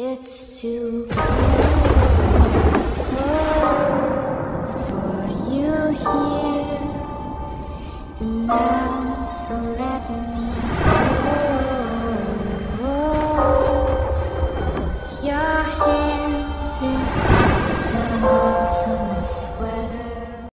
It's too cold for you here and now, so let me go. If your